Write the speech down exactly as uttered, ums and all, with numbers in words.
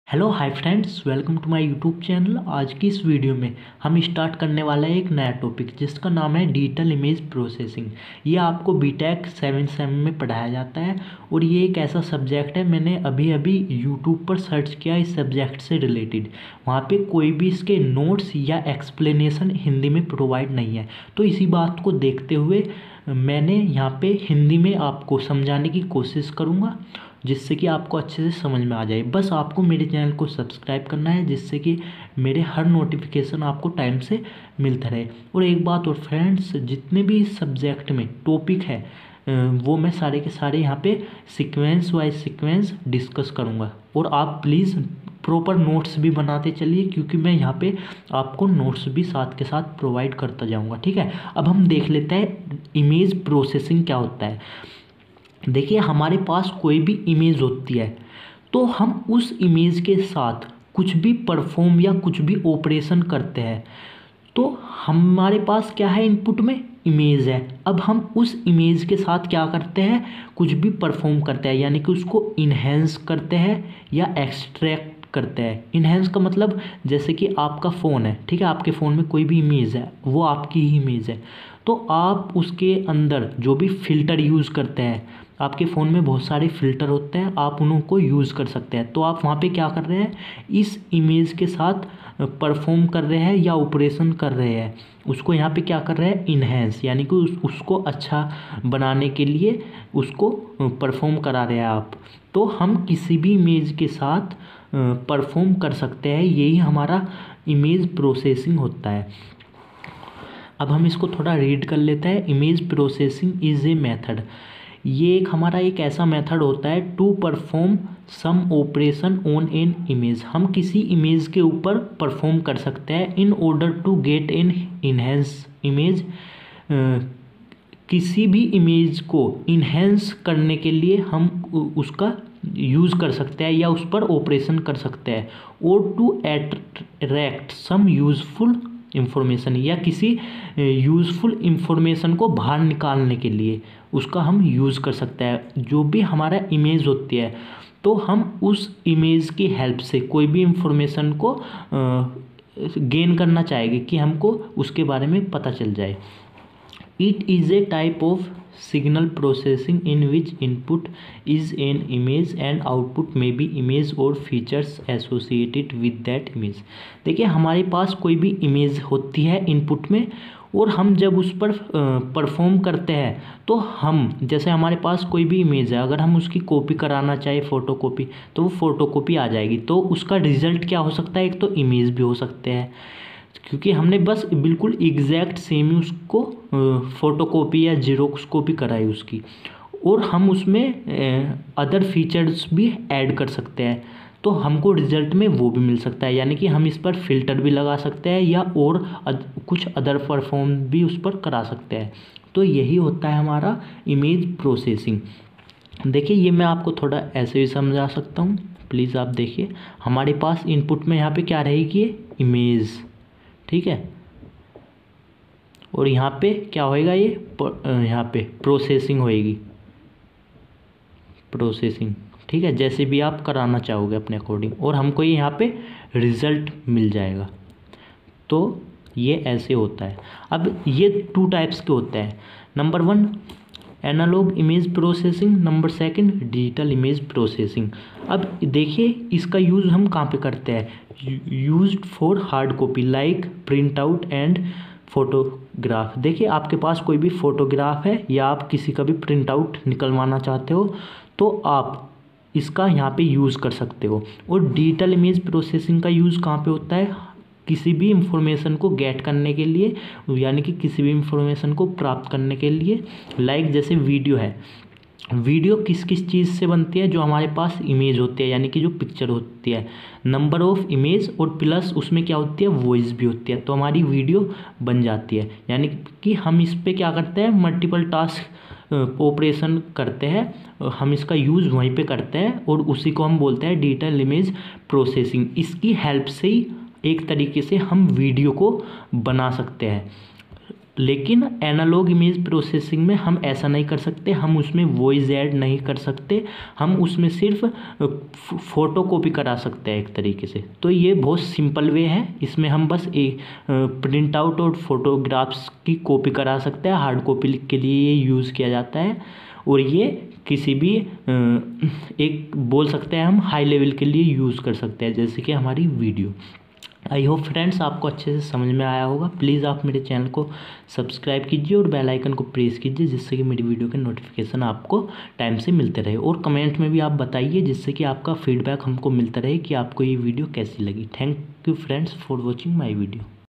Hello hi friends, welcome to my YouTube channel. आज की इस वीडियो में हम स्टार्ट करने वाला है एक नया टॉपिक जिसका नाम है डिजिटल इमेज प्रोसेसिंग। ये आपको बीटेक सेवन सेम में पढ़ाया जाता है और ये एक ऐसा सब्जेक्ट है, मैंने अभी अभी यूट्यूब पर सर्च किया इस सब्जेक्ट से रिलेटेड। वहाँ पे कोई भी इसके नोट्स या एक्सप्लेनेशन हिंदी में प्रोवाइड नहीं है। तो इसी बात को देखते हुए मैंने यहाँ पे हिंदी में आपको समझाने की कोशिश करूँगा जिससे कि आपको अच्छे से समझ में आ जाए। बस आपको मेरे चैनल को सब्सक्राइब करना है जिससे कि मेरे हर नोटिफिकेशन आपको टाइम से मिलता रहे। और एक बात और फ्रेंड्स, जितने भी इस सब्जेक्ट में टॉपिक है वो मैं सारे के सारे यहाँ पे सीक्वेंस वाइज सीक्वेंस डिस्कस करूँगा। और आप प्लीज़ प्रॉपर नोट्स भी बनाते चलिए क्योंकि मैं यहाँ पे आपको नोट्स भी साथ के साथ प्रोवाइड करता जाऊँगा। ठीक है, अब हम देख लेते हैं इमेज प्रोसेसिंग क्या होता है। देखिए, हमारे पास कोई भी इमेज होती है तो हम उस इमेज के साथ कुछ भी परफॉर्म या कुछ भी ऑपरेशन करते हैं तो हमारे पास क्या है, इनपुट में इमेज है। अब हम उस इमेज के साथ क्या करते हैं, कुछ भी परफॉर्म करते हैं, यानी कि उसको इन्हेंस करते हैं या एक्सट्रैक्ट करते हैं। इन्हेंस का मतलब जैसे कि आपका फ़ोन है, ठीक है, आपके फ़ोन में कोई भी इमेज है वो आपकी ही इमेज है तो आप उसके अंदर जो भी फ़िल्टर यूज़ करते हैं, आपके फ़ोन में बहुत सारे फ़िल्टर होते हैं, आप उनको यूज़ कर सकते हैं। तो आप वहाँ पे क्या कर रहे हैं, इस इमेज के साथ परफॉर्म कर रहे हैं या ऑपरेशन कर रहे हैं, उसको यहाँ पे क्या कर रहे हैं, इन्हेंस, यानी कि उस, उसको अच्छा बनाने के लिए उसको परफॉर्म करा रहे हैं आप। तो हम किसी भी इमेज के साथ परफॉर्म कर सकते हैं, यही हमारा इमेज प्रोसेसिंग होता है। अब हम इसको थोड़ा रीड कर लेते हैं। Image processing is a method, ये एक हमारा एक ऐसा मेथड होता है to perform some operation on an image. हम किसी इमेज के ऊपर परफॉर्म कर सकते हैं in order to get an enhance image. किसी भी इमेज को इन्हेंस करने के लिए हम उसका यूज़ कर सकते हैं या उस पर ऑपरेशन कर सकते हैं। और to attract some useful information, या किसी यूज़फुल इंफॉर्मेशन को बाहर निकालने के लिए उसका हम यूज़ कर सकते हैं। जो भी हमारा इमेज होती है तो हम उस इमेज की हेल्प से कोई भी इंफॉर्मेशन को गेन करना चाहेंगे कि हमको उसके बारे में पता चल जाए। It is a type of signal processing in which input is an image and output may be image or features associated with that image. देखिए, हमारे पास कोई भी इमेज होती है इनपुट में और हम जब उस पर परफॉर्म करते हैं तो हम, जैसे हमारे पास कोई भी इमेज है, अगर हम उसकी कॉपी कराना चाहे फ़ोटो कॉपी, तो वो फ़ोटो कॉपी आ जाएगी। तो उसका रिज़ल्ट क्या हो सकता है, एक तो इमेज भी हो सकते हैं क्योंकि हमने बस बिल्कुल एग्जैक्ट सेम ही उसको फ़ोटो कॉपी या जीरोक्स कॉपी कराई उसकी, और हम उसमें अदर फीचर्स भी ऐड कर सकते हैं तो हमको रिज़ल्ट में वो भी मिल सकता है। यानी कि हम इस पर फ़िल्टर भी लगा सकते हैं या और अद, कुछ अदर परफॉर्म भी उस पर करा सकते हैं। तो यही होता है हमारा इमेज प्रोसेसिंग। देखिए, ये मैं आपको थोड़ा ऐसे भी समझा सकता हूँ, प्लीज़ आप देखिए। हमारे पास इनपुट में यहाँ पे क्या रहेगी, इमेज, ठीक है, और यहाँ पे क्या होएगा, ये यहाँ पे प्रोसेसिंग होएगी, प्रोसेसिंग, ठीक है, जैसे भी आप कराना चाहोगे अपने अकॉर्डिंग, और हमको ये यहाँ पे रिज़ल्ट मिल जाएगा। तो ये ऐसे होता है। अब ये टू टाइप्स के होते हैं, number one analog image processing, number second digital image processing. अब देखिए, इसका यूज़ हम कहाँ पे करते हैं, used for hard copy like print out and photograph. देखिए, आपके पास कोई भी फोटोग्राफ है या आप किसी का भी प्रिंट आउट निकलवाना चाहते हो तो आप इसका यहाँ पे यूज़ कर सकते हो। और डिजिटल इमेज प्रोसेसिंग का यूज़ कहाँ पे होता है, किसी भी इंफॉर्मेशन को गेट करने के लिए, यानी कि किसी भी इंफॉर्मेशन को प्राप्त करने के लिए। लाइक जैसे वीडियो है, वीडियो किस किस चीज़ से बनती है, जो हमारे पास इमेज होती है यानी कि जो पिक्चर होती है, नंबर ऑफ इमेज, और प्लस उसमें क्या होती है, वॉइस भी होती है, तो हमारी वीडियो बन जाती है। यानी कि हम इस पर क्या करते हैं, मल्टीपल टास्क ऑपरेशन करते हैं, हम इसका यूज़ वहीं पे करते हैं और उसी को हम बोलते हैं डिजिटल इमेज प्रोसेसिंग। इसकी हेल्प से ही एक तरीके से हम वीडियो को बना सकते हैं। लेकिन एनालॉग इमेज प्रोसेसिंग में हम ऐसा नहीं कर सकते, हम उसमें वॉइस ऐड नहीं कर सकते, हम उसमें सिर्फ फ़ोटो कॉपी करा सकते हैं एक तरीके से। तो ये बहुत सिंपल वे है, इसमें हम बस एक प्रिंट आउट और फोटोग्राफ्स की कॉपी करा सकते हैं। हार्ड कॉपी के लिए ये यूज़ किया जाता है और ये किसी भी एक बोल सकते हैं हम हाई लेवल के लिए यूज़ कर सकते हैं, जैसे कि हमारी वीडियो। आई होप फ्रेंड्स आपको अच्छे से समझ में आया होगा। प्लीज़ आप मेरे चैनल को सब्सक्राइब कीजिए और बेल आइकन को प्रेस कीजिए, जिससे कि मेरी वीडियो के नोटिफिकेशन आपको टाइम से मिलते रहे। और कमेंट में भी आप बताइए, जिससे कि आपका फीडबैक हमको मिलता रहे कि आपको ये वीडियो कैसी लगी। Thank you friends for watching my video.